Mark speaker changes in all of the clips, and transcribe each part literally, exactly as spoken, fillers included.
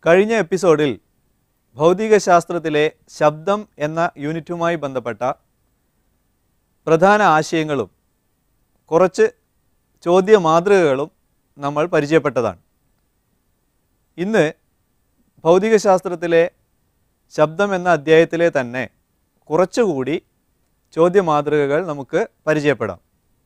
Speaker 1: കഴിഞ്ഞ എപ്പിസോഡിൽ ഭൗതികശാസ്ത്രത്തിലെ ശബ്ദം എന്ന യൂണിറ്റുമായി ബന്ധപ്പെട്ട പ്രധാന ആശയങ്ങളും കുറച്ച് ചോദ്യ മാതൃകകളും നമ്മൾ പരിചയപ്പെട്ടതാണ്. ഇന്ന് ഭൗതികശാസ്ത്രത്തിലെ ശബ്ദം എന്ന അധ്യായത്തിലെ തന്നെ കുറച്ചുകൂടി ചോദ്യ മാതൃകകൾ നമുക്ക് പരിചയപ്പെടാം.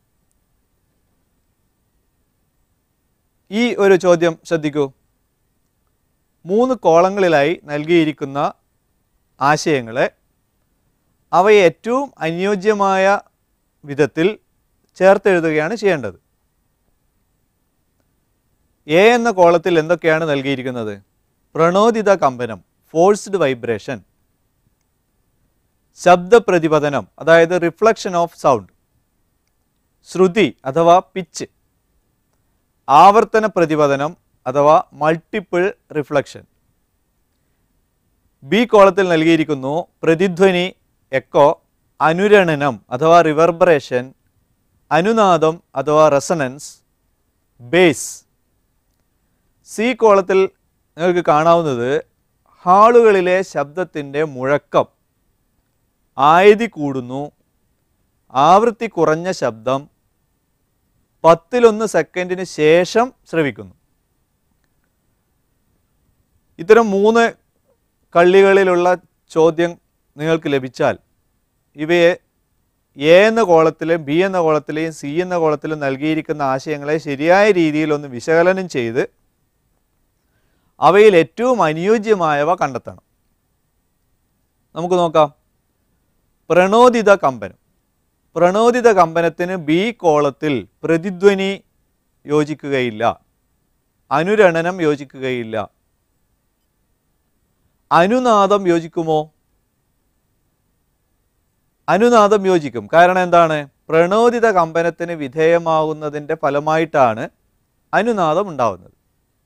Speaker 1: ഈ ഒരു ചോദ്യം ശ്രദ്ധിക്കൂ. മൂന്ന് കോളങ്ങളിലായി നൽകിയിരിക്കുന്ന ആശയങ്ങളെ അവയെ ഏറ്റവും അനുയോജ്യമായ വിധത്തിൽ ചേർത്തെഴുതുകയാണ് ചെയ്യേണ്ടത്. എ എന്ന കോളത്തിൽ എന്തൊക്കെയാണ് നൽകിയിരിക്കുന്നത്? പ്രണോദിത കമ്പനം, ഫോഴ്സ്ഡ് വൈബ്രേഷൻ, ശബ്ദപ്രതിപതനം അതായത് റിഫ്ലക്ഷൻ ഓഫ് സൗണ്ട്, ശ്രുതി അഥവാ പിച്ച്, ആവർത്തന പ്രതിപതനം അഥവാ മൾട്ടിപ്പിൾ റിഫ്ലക്ഷൻ. ബി കോളത്തിൽ നൽകിയിരിക്കുന്നു പ്രതിധ്വനി എക്കോ, അനുരണനം അഥവാ റിവർബറേഷൻ, അനുനാദം അഥവാ റെസണൻസ്, ബേസ്. സി കോളത്തിൽ നിങ്ങൾക്ക് കാണാവുന്നത് ഹാളുകളിലെ ശബ്ദത്തിൻ്റെ മുഴക്കം, ആയതി കൂടുന്നു, ആവൃത്തി കുറഞ്ഞ ശബ്ദം, പത്തിലൊന്ന് സെക്കൻഡിന് ശേഷം ശ്രവിക്കുന്നു. ഇത്തരം മൂന്ന് കള്ളികളിലുള്ള ചോദ്യം നിങ്ങൾക്ക് ലഭിച്ചാൽ ഇവയെ എ എന്ന കോളത്തിലും ബി എന്ന കോളത്തിലെയും സി എന്ന കോളത്തിലും നൽകിയിരിക്കുന്ന ആശയങ്ങളെ ശരിയായ രീതിയിൽ ഒന്ന് വിശകലനം ചെയ്ത് അവയിൽ ഏറ്റവും അനുയോജ്യമായവ കണ്ടെത്തണം. നമുക്ക് നോക്കാം. പ്രണോദിത കമ്പനം. പ്രണോദിത കമ്പനത്തിന് ബി കോളത്തിൽ പ്രതിധ്വനി യോജിക്കുകയില്ല, അനുരണനം യോജിക്കുകയില്ല. അനുനാദം യോജിക്കുമോ? അനുനാദം യോജിക്കും. കാരണം എന്താണ്? പ്രണോദിത കമ്പനത്തിന് വിധേയമാകുന്നതിൻ്റെ ഫലമായിട്ടാണ് അനുനാദം ഉണ്ടാവുന്നത്.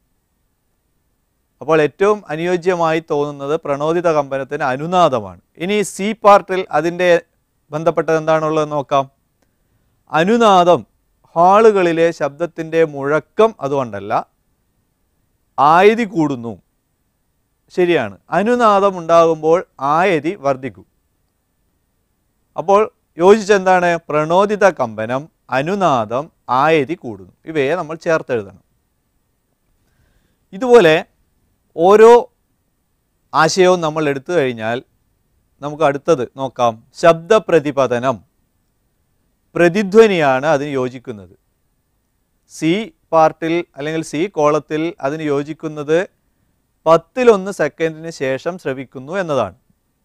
Speaker 1: അപ്പോൾ ഏറ്റവും അനുയോജ്യമായി തോന്നുന്നത് പ്രണോദിത കമ്പനത്തിന് അനുനാദമാണ്. ഇനി സി പാർട്ടിൽ അതിൻ്റെ ബന്ധപ്പെട്ടത് എന്താണുള്ളത് നോക്കാം. അനുനാദം ഹാളുകളിലെ ശബ്ദത്തിൻ്റെ മുഴക്കം അതുകൊണ്ടല്ല, ആയതി കൂടുന്നു. ശരിയാണ്, അനുനാദം ഉണ്ടാകുമ്പോൾ ആയതി വർദ്ധിക്കും. അപ്പോൾ യോജിച്ചെന്താണ്? പ്രണോദിത കമ്പനം, അനുനാദം, ആയതി കൂടുന്നു. ഇവയെ നമ്മൾ ചേർത്തെഴുതണം. ഇതുപോലെ ഓരോ ആശയവും നമ്മൾ എടുത്തു കഴിഞ്ഞാൽ നമുക്ക് അടുത്തത് നോക്കാം. ശബ്ദപ്രതിപതനം. പ്രതിധ്വനിയാണ് അതിന് യോജിക്കുന്നത്. സി പാർട്ടിൽ അല്ലെങ്കിൽ സി കോളത്തിൽ അതിന് യോജിക്കുന്നത് പത്തിലൊന്ന് സെക്കൻഡിന് ശേഷം ശ്രവിക്കുന്നു എന്നതാണ്.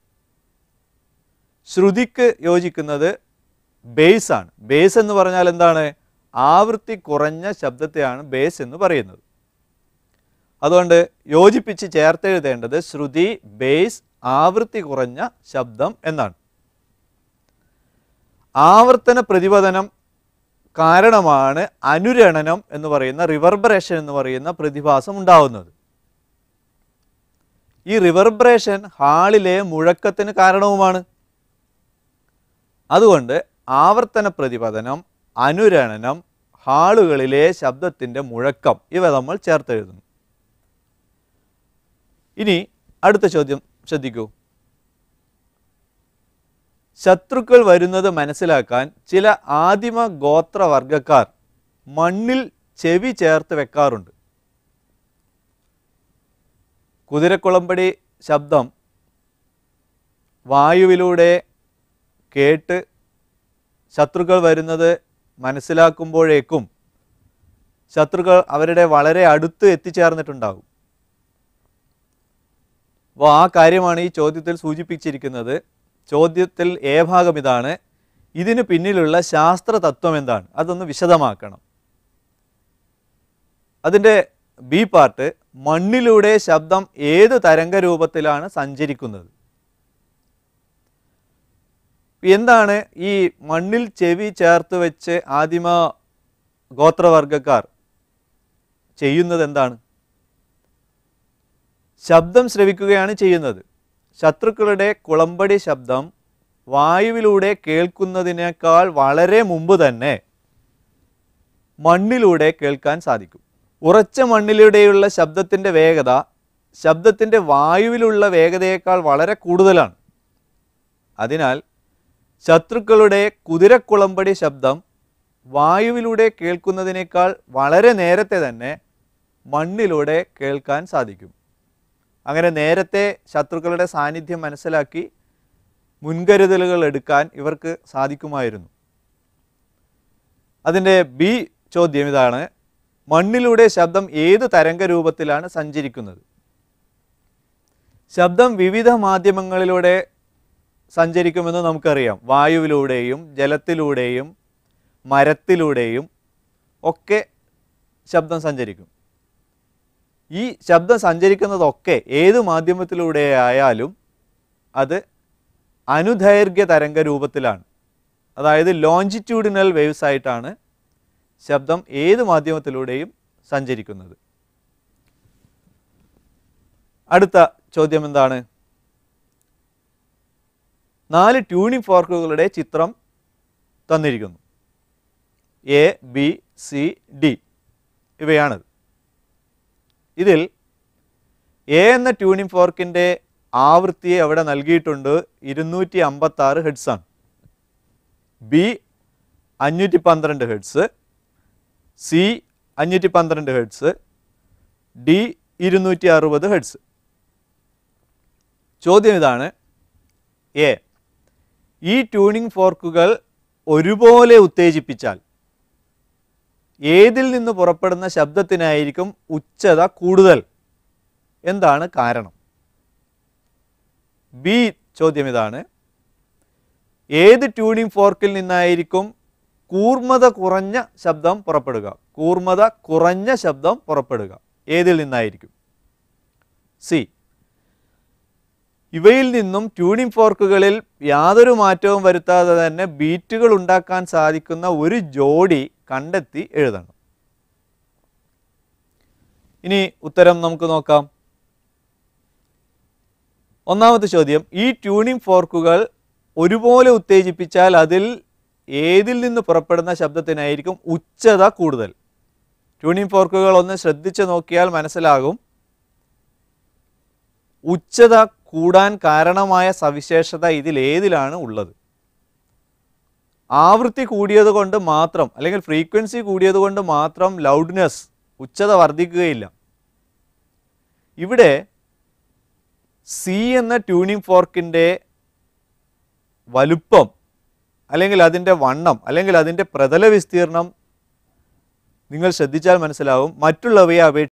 Speaker 1: ശ്രുതിക്ക് യോജിക്കുന്നത് ബേസ് ആണ്. ബേസ് എന്ന് പറഞ്ഞാൽ എന്താണ്? ആവൃത്തി കുറഞ്ഞ ശബ്ദത്തെയാണ് ബേസ് എന്ന് പറയുന്നത്. അതുകൊണ്ട് യോജിപ്പിച്ച് ചേർത്തെഴുതേണ്ടത് ശ്രുതി, ബേസ്, ആവൃത്തി കുറഞ്ഞ ശബ്ദം എന്നാണ്. ആവർത്തന പ്രതിപതനം കാരണമാണ് അനുരണനം എന്ന് പറയുന്ന, റിവർബറേഷൻ എന്ന് പറയുന്ന പ്രതിഭാസം ഉണ്ടാവുന്നത്. ഈ റിവർബറേഷൻ ഹാളിലെ മുഴക്കത്തിന് കാരണവുമാണ്. അതുകൊണ്ട് ആവർത്തന പ്രതിപതനം, അനുരണനം, ഹാളുകളിലെ ശബ്ദത്തിൻ്റെ മുഴക്കം, ഇവ നമ്മൾ ചേർത്തെഴുതുന്നു. ഇനി അടുത്ത ചോദ്യം ശ്രദ്ധിക്കൂ. ശത്രുക്കൾ വരുന്നത് മനസ്സിലാക്കാൻ ചില ആദിമ ഗോത്രവർഗക്കാർ മണ്ണിൽ ചെവി ചേർത്ത് വെക്കാറുണ്ട്. കുതിരക്കുളമ്പടി ശബ്ദം വായുവിലൂടെ കേട്ട് ശത്രുക്കൾ വരുന്നത് മനസ്സിലാക്കുമ്പോഴേക്കും ശത്രുക്കൾ അവരുടെ വളരെ അടുത്ത് എത്തിച്ചേർന്നിട്ടുണ്ടാകും. അപ്പോൾ ആ കാര്യമാണ് ഈ ചോദ്യത്തിൽ സൂചിപ്പിച്ചിരിക്കുന്നത്. ചോദ്യത്തിൽ എ ഭാഗം ഇതാണ്. ഇതിന് പിന്നിലുള്ള ശാസ്ത്ര തത്വം എന്താണ്? അതൊന്ന് വിശദമാക്കണം. അതിൻ്റെ ബി പാർട്ട്, മണ്ണിലൂടെ ശബ്ദം ഏത് തരംഗരൂപത്തിലാണ് സഞ്ചരിക്കുന്നത്? എന്താണ് ഈ മണ്ണിൽ ചെവി ചേർത്ത് വെച്ച് ആദിമ ഗോത്രവർഗക്കാർ ചെയ്യുന്നത്? എന്താണ്? ശബ്ദം ശ്രവിക്കുകയാണ് ചെയ്യുന്നത്. ശത്രുക്കളുടെ കുളമ്പടി ശബ്ദം വായുവിലൂടെ കേൾക്കുന്നതിനേക്കാൾ വളരെ മുമ്പ് തന്നെ മണ്ണിലൂടെ കേൾക്കാൻ സാധിക്കും. ഉറച്ച മണ്ണിലൂടെയുള്ള ശബ്ദത്തിൻ്റെ വേഗത ശബ്ദത്തിൻ്റെ വായുവിലുള്ള വേഗതയേക്കാൾ വളരെ കൂടുതലാണ്. അതിനാൽ ശത്രുക്കളുടെ കുതിരക്കുളമ്പടി ശബ്ദം വായുവിലൂടെ കേൾക്കുന്നതിനേക്കാൾ വളരെ നേരത്തെ തന്നെ മണ്ണിലൂടെ കേൾക്കാൻ സാധിക്കും. അങ്ങനെ നേരത്തെ ശത്രുക്കളുടെ സാന്നിധ്യം മനസ്സിലാക്കി മുൻകരുതലുകൾ എടുക്കാൻ ഇവർക്ക് സാധിക്കുമായിരുന്നു. അതിൻ്റെ ബി ചോദ്യം ഇതാണ്: മണ്ണിലൂടെ ശബ്ദം ഏത് തരംഗ രൂപത്തിലാണ് സഞ്ചരിക്കുന്നത്? ശബ്ദം വിവിധ മാധ്യമങ്ങളിലൂടെ സഞ്ചരിക്കുമെന്ന് നമുക്കറിയാം. വായുവിലൂടെയും ജലത്തിലൂടെയും മരത്തിലൂടെയും ഒക്കെ ശബ്ദം സഞ്ചരിക്കും. ഈ ശബ്ദം സഞ്ചരിക്കുന്നതൊക്കെ ഏത് മാധ്യമത്തിലൂടെ ആയാലും അത് അനുദൈർഘ്യ തരംഗ രൂപത്തിലാണ്. അതായത് ലോഞ്ചിറ്റ്യൂഡിനൽ വേവ്സ് ആയിട്ടാണ് ശബ്ദം ഏത് മാധ്യമത്തിലൂടെയും സഞ്ചരിക്കുന്നത്. അടുത്ത ചോദ്യം എന്താണ്? നാല് ട്യൂണിംഗ് ഫോർക്കുകളുടെ ചിത്രം തന്നിരിക്കുന്നു. എ, ബി, സി, ഡി ഇവയാണത്. ഇതിൽ എ എന്ന ട്യൂണിംഗ് ഫോർക്കിൻ്റെ ആവൃത്തിയെ അവിടെ നൽകിയിട്ടുണ്ട് ഇരുന്നൂറ്റി അമ്പത്തി ആറ് ഹെഡ്സാണ്. ബി അഞ്ഞൂറ്റി പന്ത്രണ്ട് ഹെഡ്സ്, സി അഞ്ഞൂറ്റി പന്ത്രണ്ട് ഹെഡ്സ്, ഡി ഇരുന്നൂറ്റി അറുപത് ഹെഡ്സ്. ചോദ്യം ഇതാണ്: എ, ഈ ട്യൂണിംഗ് ഫോർക്കുകൾ ഒരുപോലെ ഉത്തേജിപ്പിച്ചാൽ ഏതിൽ നിന്ന് പുറപ്പെടുന്ന ശബ്ദത്തിനായിരിക്കും ഉച്ചത കൂടുതൽ? എന്താണ് കാരണം? ബി ചോദ്യം ഇതാണ്: ഏത് ട്യൂണിംഗ് ഫോർക്കിൽ നിന്നായിരിക്കും കൂർമ്മത കുറഞ്ഞ ശബ്ദം പുറപ്പെടുക? കൂർമ്മത കുറഞ്ഞ ശബ്ദം പുറപ്പെടുക ഏതിൽ നിന്നായിരിക്കും? സി, ഇവയിൽ നിന്നും ട്യൂണിംഗ് ഫോർക്കുകളിൽ യാതൊരു മാറ്റവും വരുത്താതെ തന്നെ ബീറ്റുകൾ ഉണ്ടാക്കാൻ സാധിക്കുന്ന ഒരു ജോഡി കണ്ടെത്തി എഴുതണം. ഇനി ഉത്തരം നമുക്ക് നോക്കാം. ഒന്നാമത്തെ ചോദ്യം: ഈ ട്യൂണിംഗ് ഫോർക്കുകൾ ഒരുപോലെ ഉത്തേജിപ്പിച്ചാൽ അതിൽ ഏതിൽ നിന്ന് പുറപ്പെടുന്ന ശബ്ദത്തിനായിരിക്കും ഉച്ചത കൂടുതൽ? ട്യൂണിംഗ് ഫോർക്കുകൾ ഒന്ന് ശ്രദ്ധിച്ച് നോക്കിയാൽ മനസ്സിലാകും ഉച്ചത കൂടാൻ കാരണമായ സവിശേഷത ഇതിൽ ഏതിലാണ് ഉള്ളത്. ആവൃത്തി കൂടിയത് കൊണ്ട് മാത്രം അല്ലെങ്കിൽ ഫ്രീക്വൻസി കൂടിയത് കൊണ്ട് മാത്രം ലൗഡ്നെസ് ഉച്ചത വർദ്ധിക്കുകയില്ല. ഇവിടെ സി എന്ന ട്യൂണിംഗ് ഫോർക്കിൻ്റെ വലുപ്പം അല്ലെങ്കിൽ അതിൻ്റെ വണ്ണം അല്ലെങ്കിൽ അതിൻ്റെ പ്രതല വിസ്തീർണം നിങ്ങൾ ശ്രദ്ധിച്ചാൽ മനസ്സിലാവും മറ്റുള്ളവയെ അപേക്ഷിച്ച്